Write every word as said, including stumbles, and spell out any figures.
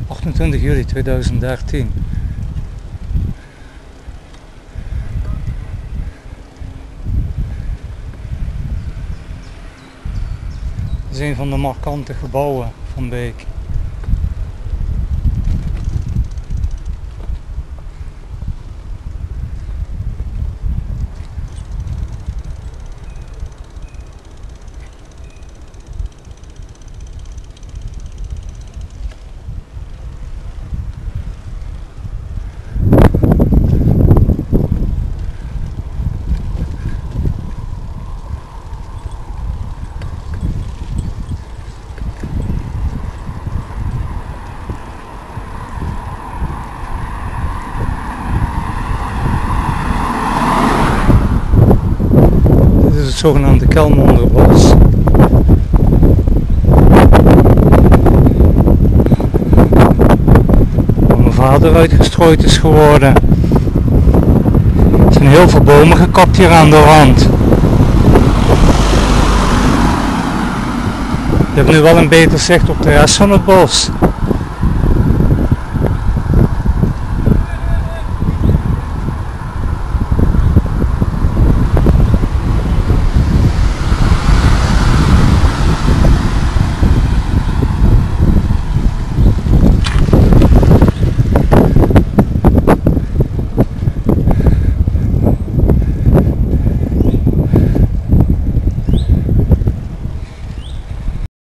achtentwintig juli tweeduizend dertien. Dit is een van de markante gebouwen van Beek. Het zogenaamde Kelmonderbos. Waar mijn vader uitgestrooid is geworden. Er zijn heel veel bomen gekapt hier aan de rand. Je hebt nu wel een beter zicht op de rest van het bos.